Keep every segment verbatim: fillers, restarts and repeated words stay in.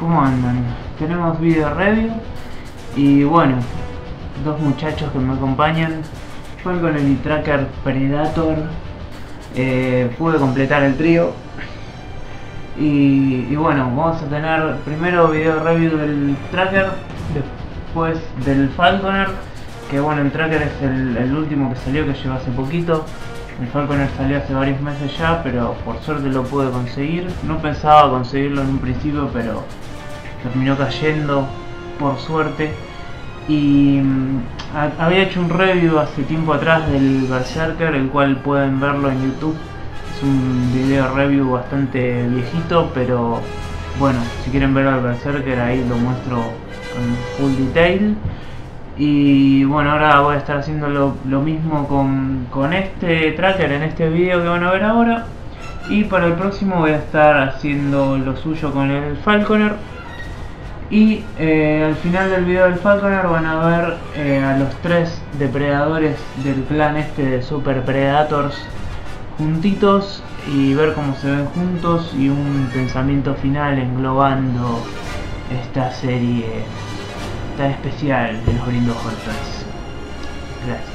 ¿cómo andan? Tenemos video review y bueno, dos muchachos que me acompañan. Falconer y Tracker Predator. Eh, pude completar el trío y, y bueno, vamos a tener primero video review del Tracker, después del Falconer, que bueno, el Tracker es el, el último que salió, que llegó hace poquito. El Falconer salió hace varios meses ya, pero por suerte lo pude conseguir. No pensaba conseguirlo en un principio, pero terminó cayendo por suerte. Y a, había hecho un review hace tiempo atrás del Berserker, el cual pueden verlo en YouTube. Es un video review bastante viejito, pero bueno, si quieren ver al Berserker ahí lo muestro con full detail. Y bueno, ahora voy a estar haciendo lo, lo mismo con, con este Tracker en este video que van a ver ahora. Y para el próximo voy a estar haciendo lo suyo con el Falconer. Y eh, al final del video del Falconer van a ver eh, a los tres depredadores del clan este de Super Predators juntitos y ver cómo se ven juntos, y un pensamiento final englobando esta serie tan especial de los Grindos Hortons. Gracias.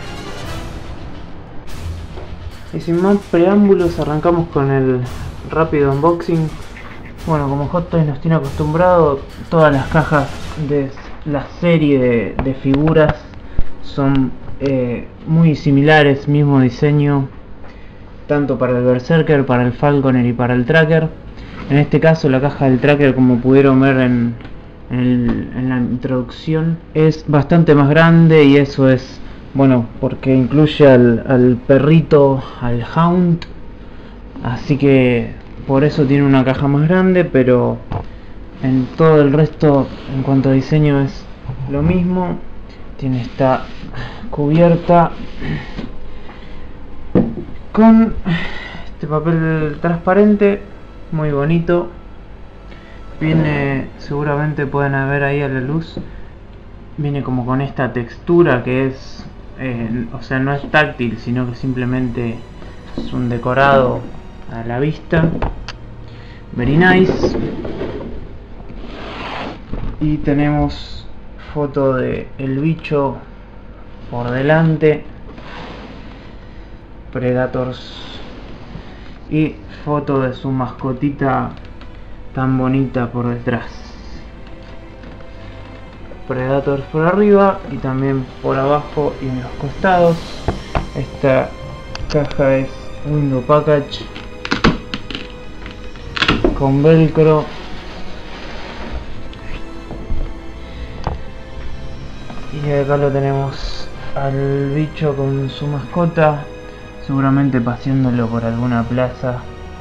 Y sin más preámbulos, arrancamos con el rápido unboxing. Bueno, como Hot Toys nos tiene acostumbrado, todas las cajas de la serie de, de figuras son eh, muy similares, mismo diseño, tanto para el Berserker, para el Falconer y para el Tracker. En este caso la caja del Tracker, como pudieron ver en, en, el, en la introducción, es bastante más grande, y eso es bueno porque incluye al, al perrito, al Hound, así que por eso tiene una caja más grande. Pero en todo el resto, en cuanto a diseño, es lo mismo. Tiene esta cubierta con este papel transparente muy bonito. Viene, seguramente pueden ver ahí a la luz, viene como con esta textura que es eh, o sea, no es táctil, sino que simplemente es un decorado a la vista. Very nice. Y tenemos foto de el bicho por delante, Predators, y foto de su mascotita tan bonita por detrás. Predators por arriba y también por abajo y en los costados. Esta caja es window package con velcro. Y acá lo tenemos al bicho con su mascota, seguramente paseándolo por alguna plaza.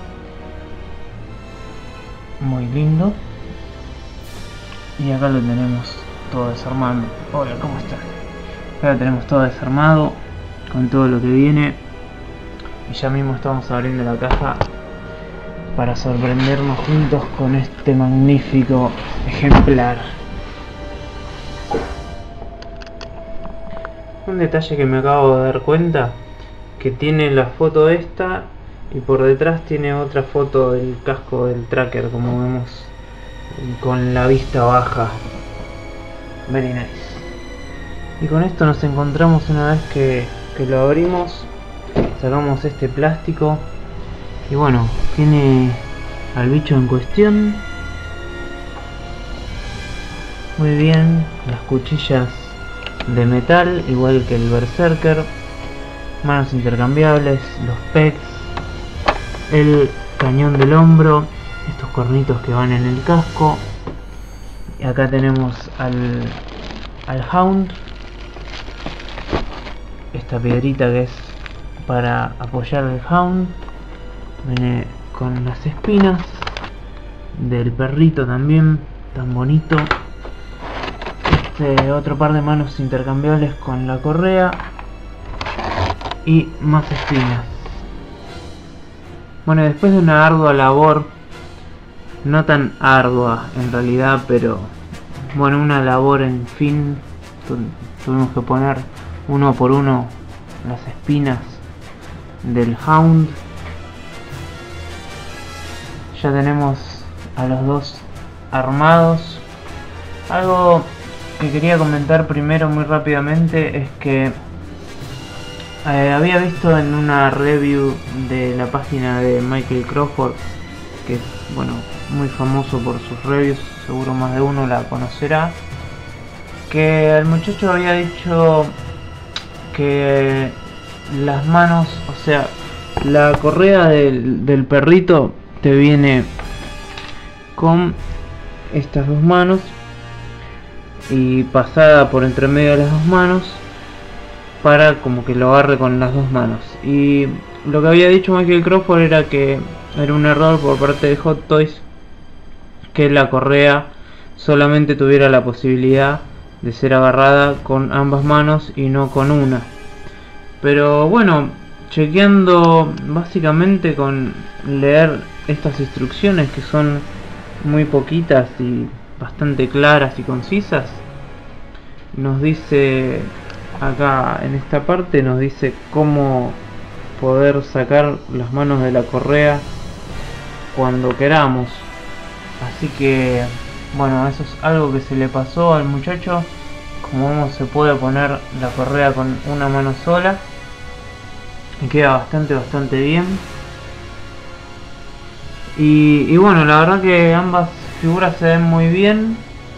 Muy lindo. Y acá lo tenemos todo desarmado. Hola, ¿cómo están? Acá lo tenemos todo desarmado con todo lo que viene. Y ya mismo estamos abriendo la caja para sorprendernos juntos con este magnífico ejemplar. Un detalle que me acabo de dar cuenta, que tiene la foto esta y por detrás tiene otra foto del casco del Tracker, como vemos, con la vista baja. Very nice. Y con esto nos encontramos una vez que, que lo abrimos. Sacamos este plástico y bueno, tiene al bicho en cuestión. Muy bien, las cuchillas de metal, igual que el Berserker, manos intercambiables, los pegs, el cañón del hombro, estos cornitos que van en el casco. Y acá tenemos al, al Hound, esta piedrita que es para apoyar al Hound. Viene con las espinas del perrito también, tan bonito. Este otro par de manos intercambiables con la correa y más espinas. Bueno, después de una ardua labor, no tan ardua en realidad, pero bueno, una labor en fin, tu tuvimos que poner uno por uno las espinas del Hound. Ya tenemos a los dos armados. Algo que quería comentar primero muy rápidamente es que eh, había visto en una review de la página de Michael Crawford, que es, bueno, muy famoso por sus reviews, seguro más de uno la conocerá, que el muchacho había dicho que las manos, o sea, la correa del, del perrito te viene con estas dos manos y pasada por entre medio de las dos manos para como que lo agarre con las dos manos. Y lo que había dicho Michael Crawford era que era un error por parte de Hot Toys que la correa solamente tuviera la posibilidad de ser agarrada con ambas manos y no con una. Pero bueno, chequeando básicamente con leer estas instrucciones, que son muy poquitas y bastante claras y concisas, nos dice acá en esta parte, nos dice cómo poder sacar las manos de la correa cuando queramos. Así que bueno, eso es algo que se le pasó al muchacho, como se puede poner la correa con una mano sola y queda bastante bastante bien. Y, y bueno, la verdad que ambas figuras se ven muy bien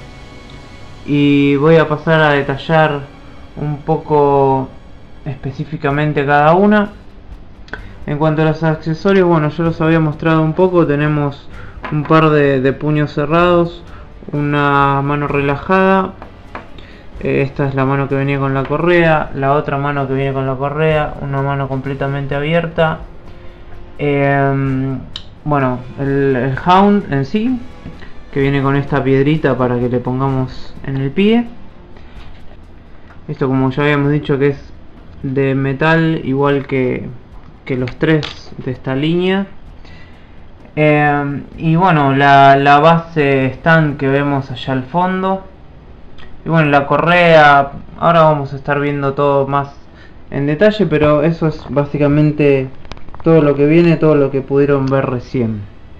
y voy a pasar a detallar un poco específicamente cada una. En cuanto a los accesorios, bueno, yo los había mostrado un poco. Tenemos un par de, de puños cerrados, una mano relajada, eh, esta es la mano que venía con la correa, la otra mano que viene con la correa, una mano completamente abierta. Eh, bueno, el, el Hound en sí, que viene con esta piedrita para que le pongamos en el pie. Esto, como ya habíamos dicho, que es de metal, igual que, que los tres de esta línea. Eh, y bueno, la, la base stand que vemos allá al fondo. Y bueno, la correa, ahora vamos a estar viendo todo más en detalle, pero eso es básicamente todo lo que viene, todo lo que pudieron ver recién.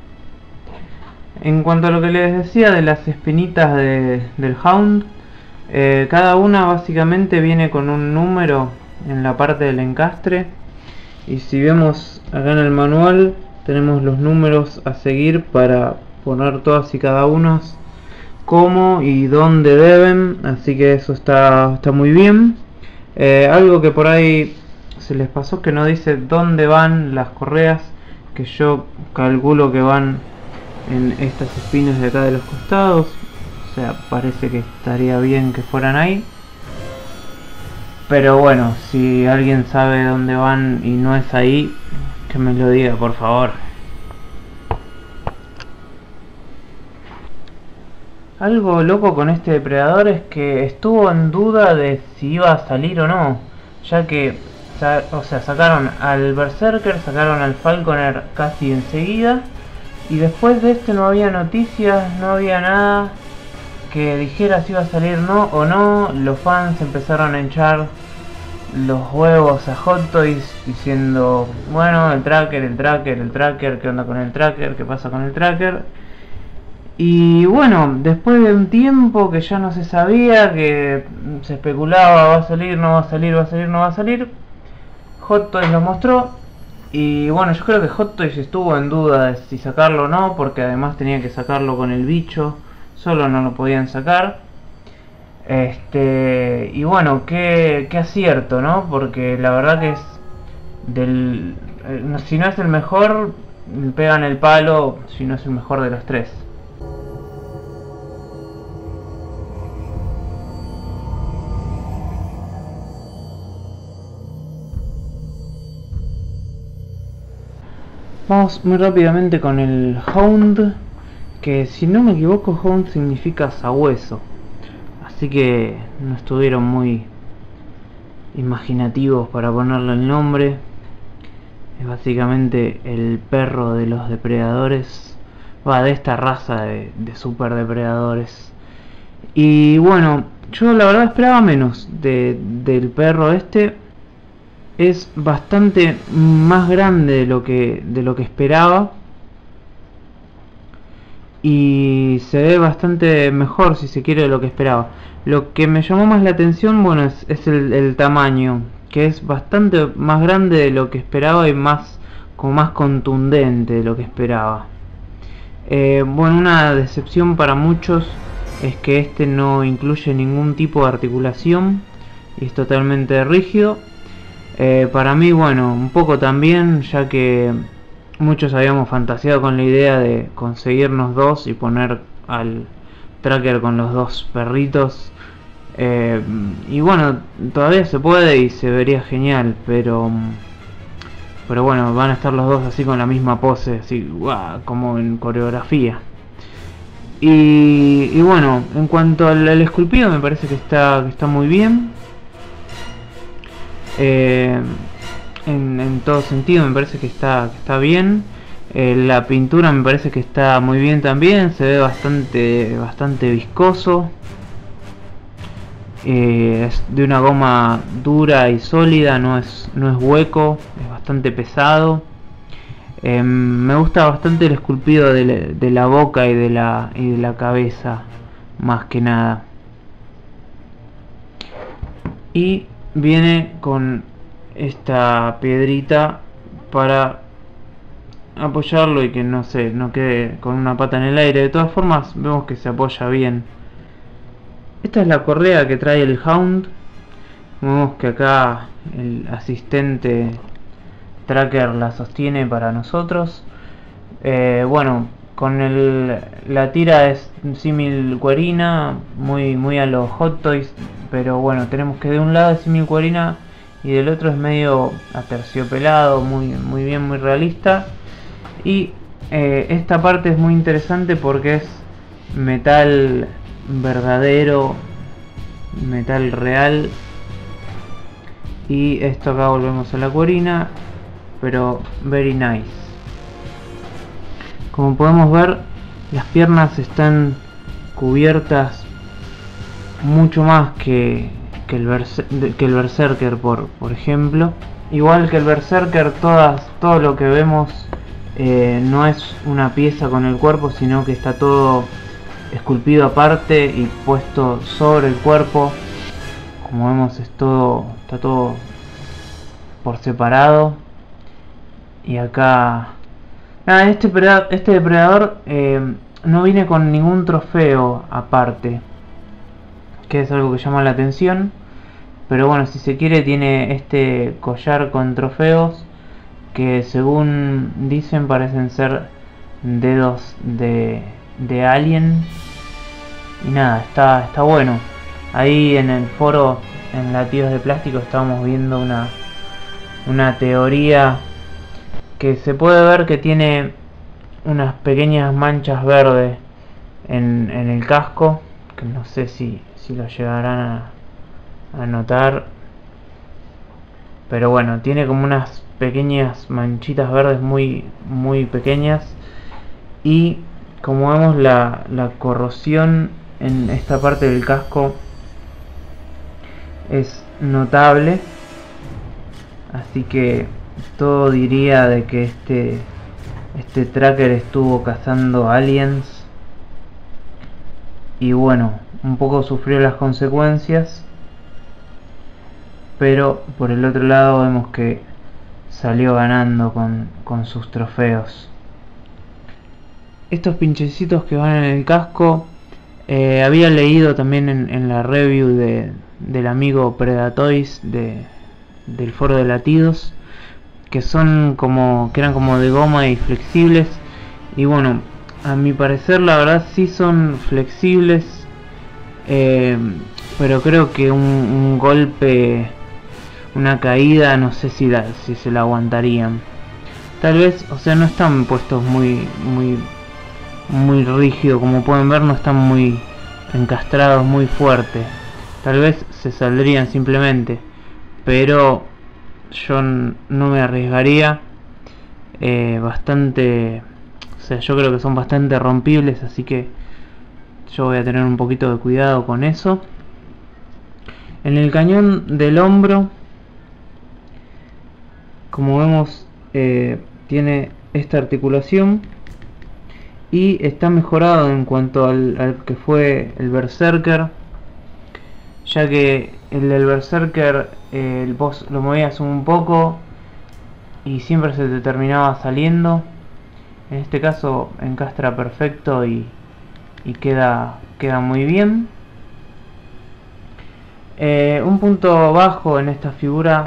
En cuanto a lo que les decía de las espinitas de, del Hound, eh, cada una básicamente viene con un número en la parte del encastre, y si vemos acá en el manual tenemos los números a seguir para poner todas y cada una cómo y dónde deben, así que eso está, está muy bien. Eh, algo que por ahí se les pasó, que no dice dónde van las correas, que yo calculo que van en estas espinas de acá de los costados, o sea, parece que estaría bien que fueran ahí. Pero bueno, si alguien sabe dónde van y no es ahí, que me lo diga, por favor. Algo loco con este depredador es que estuvo en duda de si iba a salir o no, ya que, o sea, sacaron al Berserker, sacaron al Falconer casi enseguida, y después de este no había noticias, no había nada que dijera si iba a salir no o no. Los fans empezaron a hinchar los huevos a Hot Toys diciendo, bueno, el tracker, el tracker, el tracker, ¿qué onda con el tracker? ¿Qué pasa con el tracker? Y bueno, después de un tiempo que ya no se sabía, que se especulaba, va a salir, no va a salir, va a salir, no va a salir, Hot Toys lo mostró. Y bueno, yo creo que Hot Toys estuvo en duda de si sacarlo o no, porque además tenía que sacarlo con el bicho, solo no lo podían sacar. Este, y bueno, qué, qué acierto, ¿no? Porque la verdad que es del, eh, si no es el mejor, pegan el palo, si no es el mejor de los tres. Vamos muy rápidamente con el Hound, que si no me equivoco Hound significa sabueso, así que no estuvieron muy imaginativos para ponerle el nombre. Es básicamente el perro de los depredadores, va, de esta raza de, de super depredadores. Y bueno, yo la verdad esperaba menos de, del perro este. Es bastante más grande de lo que de lo que esperaba, y se ve bastante mejor, si se quiere, de lo que esperaba. Lo que me llamó más la atención, bueno, es, es el, el tamaño, que es bastante más grande de lo que esperaba y más, como más contundente de lo que esperaba. Eh, bueno, una decepción para muchos es que este no incluye ningún tipo de articulación y es totalmente rígido. Eh, para mí, bueno, un poco también, ya que muchos habíamos fantaseado con la idea de conseguirnos dos y poner al tracker con los dos perritos. Eh, y bueno, todavía se puede y se vería genial, pero pero bueno, van a estar los dos así con la misma pose, así ¡guau!, como en coreografía. Y, y bueno, en cuanto al, al esculpido, me parece que está, que está muy bien. Eh, en, en todo sentido me parece que está, que está bien. Eh, la pintura me parece que está muy bien también, se ve bastante, bastante viscoso. Eh, es de una goma dura y sólida, no es, no es hueco, es bastante pesado. Eh, me gusta bastante el esculpido de, la, de la boca y de la, y de la cabeza, más que nada. Y viene con esta piedrita para apoyarlo y que no sé, no quede con una pata en el aire. De todas formas, vemos que se apoya bien. Esta es la correa que trae el Hound. Vemos que acá el asistente tracker la sostiene para nosotros. Eh, bueno, con el, la tira es símil cuerina, muy, muy a los Hot Toys, pero bueno, tenemos que de un lado es símil cuerina y del otro es medio aterciopelado, muy, muy bien, muy realista. Y eh, esta parte es muy interesante porque es metal verdadero, metal real. Y esto acá volvemos a la cuerina, pero very nice. Como podemos ver, las piernas están cubiertas mucho más que, que, el, berser, que el Berserker, por, por ejemplo. Igual que el Berserker, todas, todo lo que vemos eh, no es una pieza con el cuerpo, sino que está todo esculpido aparte y puesto sobre el cuerpo. Como vemos, es todo, está todo por separado. Y acá nada, este, este depredador eh, no viene con ningún trofeo aparte, que es algo que llama la atención. Pero bueno, si se quiere, tiene este collar con trofeos que, según dicen, parecen ser dedos de, de alien. Y nada, está, está bueno. Ahí en el foro, en Latidos de Plástico, estábamos viendo una, una teoría que se puede ver que tiene unas pequeñas manchas verdes en, en el casco, que no sé si, si lo llegarán a, a notar, pero bueno, tiene como unas pequeñas manchitas verdes muy, muy pequeñas. Y como vemos, la, la corrosión en esta parte del casco es notable, así que todo diría de que este este tracker estuvo cazando aliens y bueno, un poco sufrió las consecuencias, pero por el otro lado vemos que salió ganando con, con sus trofeos. Estos pinchecitos que van en el casco, eh, había leído también en, en la review de del amigo Predatoys de, del foro de Latidos, que son como que eran como de goma y flexibles. Y bueno, a mi parecer la verdad sí son flexibles, eh, pero creo que un, un golpe, una caída, no sé si, la, si se la aguantarían. Tal vez, o sea, no están puestos muy muy muy rígido, como pueden ver, no están muy encastrados muy fuerte. Tal vez se saldrían simplemente, pero yo no me arriesgaría. Eh, bastante, o sea, yo creo que son bastante rompibles, así que yo voy a tener un poquito de cuidado con eso. En el cañón del hombro, como vemos, eh, tiene esta articulación y está mejorado en cuanto al, al que fue el Berserker, ya que el del Berserker eh, el vos lo movías un poco y siempre se te terminaba saliendo. En este caso encastra perfecto y, y queda, queda muy bien. Eh, un punto bajo en esta figura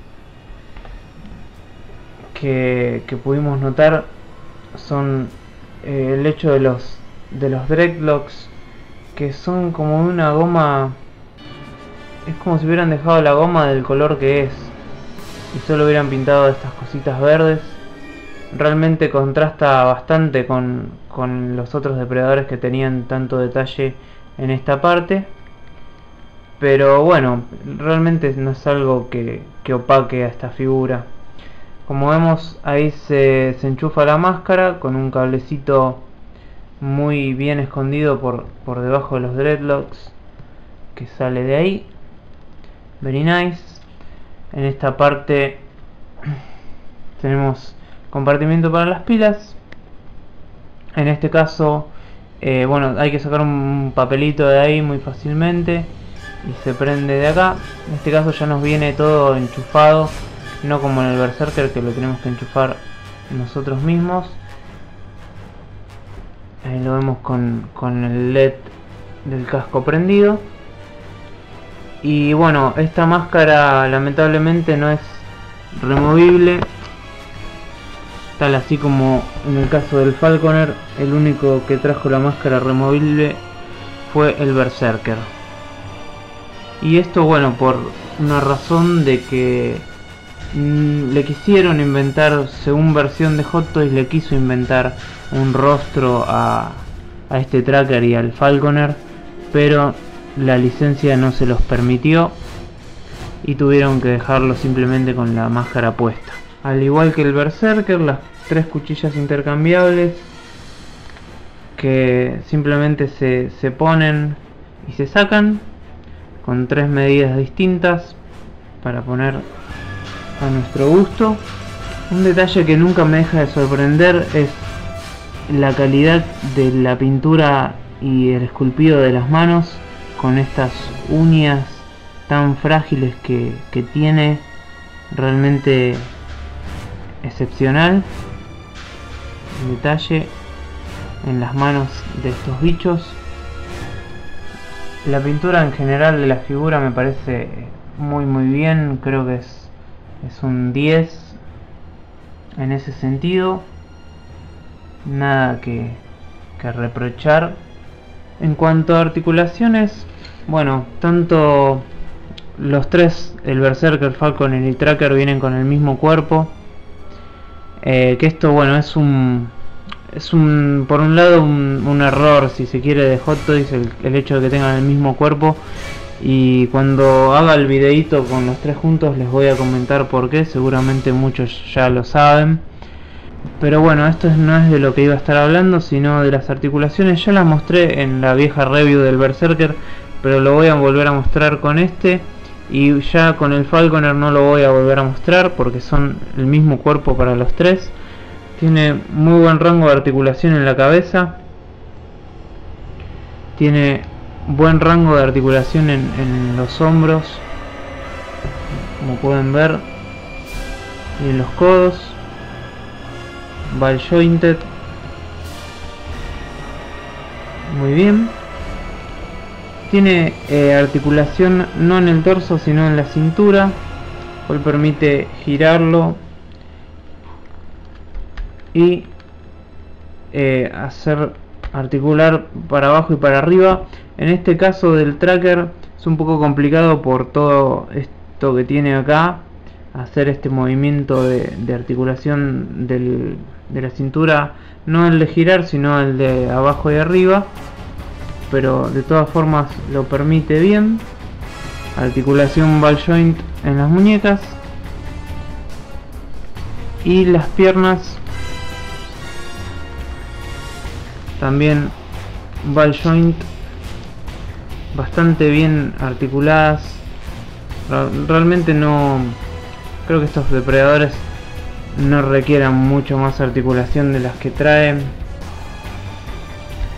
que, que pudimos notar son eh, el hecho de los de los dreadlocks, que son como una goma, es como si hubieran dejado la goma del color que es y solo hubieran pintado estas cositas verdes. Realmente contrasta bastante con, con los otros depredadores que tenían tanto detalle en esta parte, pero bueno, realmente no es algo que, que opaque a esta figura. Como vemos, ahí se, se enchufa la máscara con un cablecito muy bien escondido por, por debajo de los dreadlocks, que sale de ahí. Very nice. En esta parte tenemos compartimiento para las pilas. En este caso, eh, bueno, hay que sacar un papelito de ahí muy fácilmente y se prende de acá. En este caso ya nos viene todo enchufado, no como en el Berserker que lo tenemos que enchufar nosotros mismos. Ahí lo vemos con, con el L E D del casco prendido. Y bueno, esta máscara lamentablemente no es removible, tal así como en el caso del Falconer. El único que trajo la máscara removible fue el Berserker. Y esto, bueno, por una razón de que mmm, le quisieron inventar, según versión de Hot Toys, le quiso inventar un rostro a, a este tracker y al Falconer, pero la licencia no se los permitió y tuvieron que dejarlo simplemente con la máscara puesta. Al igual que el Berserker, las tres cuchillas intercambiables que simplemente se, se ponen y se sacan con tres medidas distintas para poner a nuestro gusto. Un detalle que nunca me deja de sorprender es la calidad de la pintura y el esculpido de las manos, con estas uñas tan frágiles que, que tiene. Realmente excepcional el detalle en las manos de estos bichos. La pintura en general de la figura me parece muy muy bien, creo que es, es un diez en ese sentido, nada que, que reprochar. En cuanto a articulaciones, bueno, tanto los tres, el Berserker, Falconer y el Tracker, vienen con el mismo cuerpo. Eh, que esto, bueno, es un es un por un lado un, un error, si se quiere, de Hot Toys, el, el hecho de que tengan el mismo cuerpo. Y cuando haga el videito con los tres juntos les voy a comentar por qué, seguramente muchos ya lo saben. Pero bueno, esto no es de lo que iba a estar hablando, sino de las articulaciones. Ya las mostré en la vieja review del Berserker, pero lo voy a volver a mostrar con este. Y ya con el Falconer no lo voy a volver a mostrar porque son el mismo cuerpo para los tres. Tiene muy buen rango de articulación en la cabeza. Tiene buen rango de articulación en, en los hombros, como pueden ver, y en los codos. Ball jointed, muy bien. Tiene eh, articulación no en el torso sino en la cintura, cual permite girarlo y eh, hacer articular para abajo y para arriba. En este caso del Tracker es un poco complicado por todo esto que tiene acá, hacer este movimiento de, de articulación del, de la cintura, no el de girar sino el de abajo y arriba, pero de todas formas lo permite bien. Articulación ball joint en las muñecas, y las piernas también ball joint, bastante bien articuladas. Realmente no creo que estos depredadores no requieran mucho más articulación de las que traen.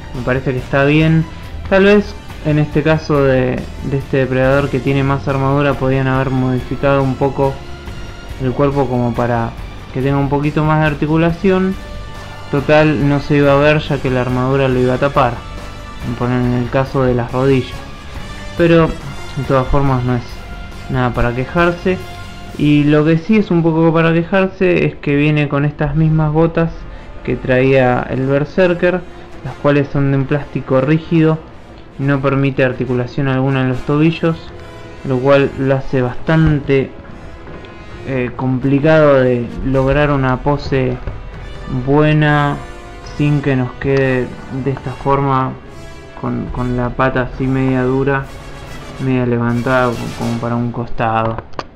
me parece que está bien. Tal vez en este caso de, de este depredador que tiene más armadura podían haber modificado un poco el cuerpo como para que tenga un poquito más de articulación. Total, no se iba a ver ya que la armadura lo iba a tapar, poner en el caso de las rodillas. Pero de todas formas no es nada para quejarse. Y lo que sí es un poco para quejarse es que viene con estas mismas botas que traía el Berserker, las cuales son de un plástico rígido, no permite articulación alguna en los tobillos, lo cual lo hace bastante eh, complicado de lograr una pose buena sin que nos quede de esta forma con, con la pata así media dura, media levantada como para un costado.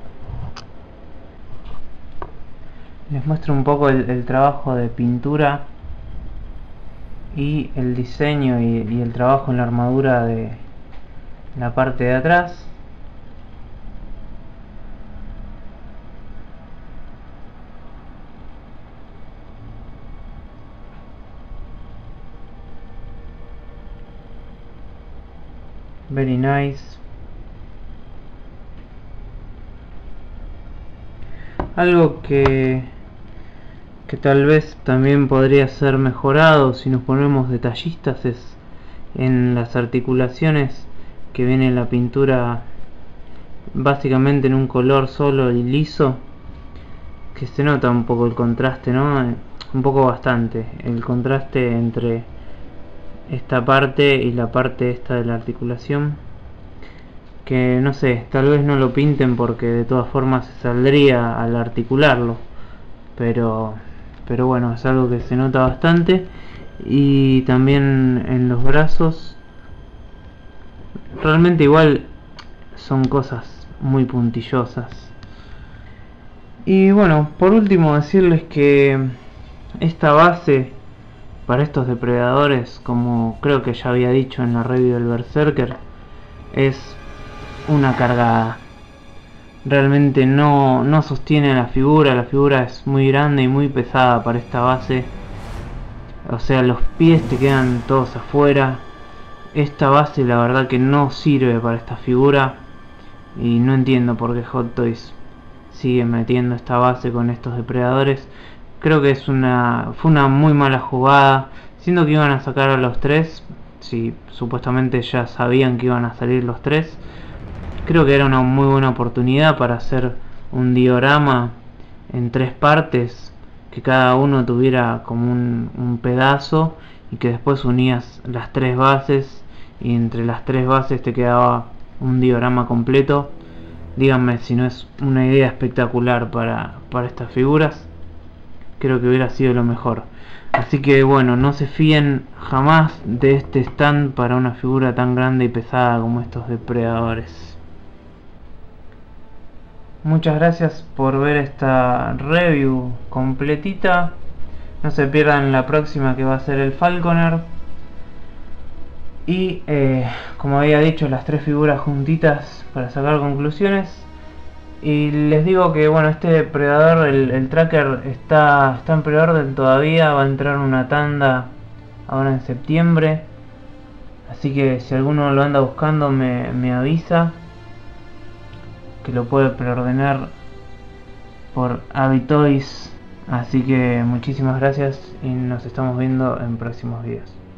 Les muestro un poco el, el trabajo de pintura y el diseño y, y el trabajo en la armadura de la parte de atrás. Very nice. Algo que que tal vez también podría ser mejorado si nos ponemos detallistas es en las articulaciones, que viene la pintura básicamente en un color solo y liso, que se nota un poco el contraste, ¿no? Un poco bastante el contraste entre esta parte y la parte esta de la articulación, que no sé, tal vez no lo pinten porque de todas formas se saldría al articularlo, pero pero bueno, es algo que se nota bastante. Y también en los brazos, realmente igual son cosas muy puntillosas. Y bueno, por último decirles que esta base para estos depredadores, como creo que ya había dicho en la review del Berserker, es una cargada. Realmente no, no sostiene la figura, la figura es muy grande y muy pesada para esta base. O sea, los pies te quedan todos afuera. Esta base la verdad que no sirve para esta figura. Y no entiendo por qué Hot Toys sigue metiendo esta base con estos depredadores. Creo que es una fue una muy mala jugada. Siendo que iban a sacar a los tres, si supuestamente ya sabían que iban a salir los tres, creo que era una muy buena oportunidad para hacer un diorama en tres partes, que cada uno tuviera como un, un pedazo, y que después unías las tres bases y entre las tres bases te quedaba un diorama completo. Díganme si no es una idea espectacular para, para estas figuras. Creo que hubiera sido lo mejor. Así que bueno, no se fíen jamás de este stand para una figura tan grande y pesada como estos depredadores. Muchas gracias por ver esta review completita. No se pierdan la próxima, que va a ser el Falconer. Y eh, como había dicho, las tres figuras juntitas para sacar conclusiones. Y les digo que bueno, este depredador, el, el tracker, está, está en preorden todavía. Va a entrar una tanda ahora en septiembre. Así que si alguno lo anda buscando me, me avisa, que lo puede preordenar por Avitoys. Así que muchísimas gracias y nos estamos viendo en próximos videos.